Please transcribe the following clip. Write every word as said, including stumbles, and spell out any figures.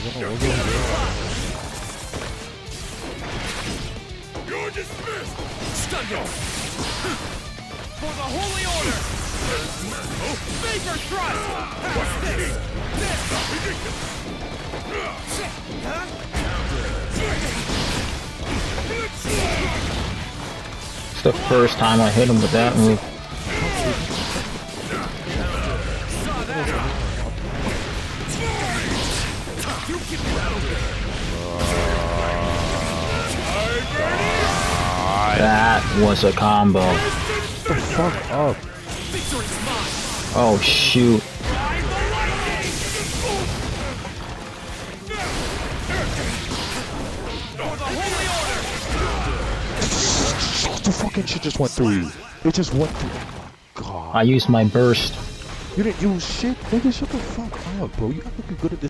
You're dismissed! Stun for the Holy Order! Vapor Thrust! What's this? It's the first time I hit him with that move. That was a combo. Shut the fuck up. Oh shoot. The fucking shit just went through. It just went through. God. I used my burst. You didn't use shit, nigga. Shut the fuck up, bro. You gotta be good at this.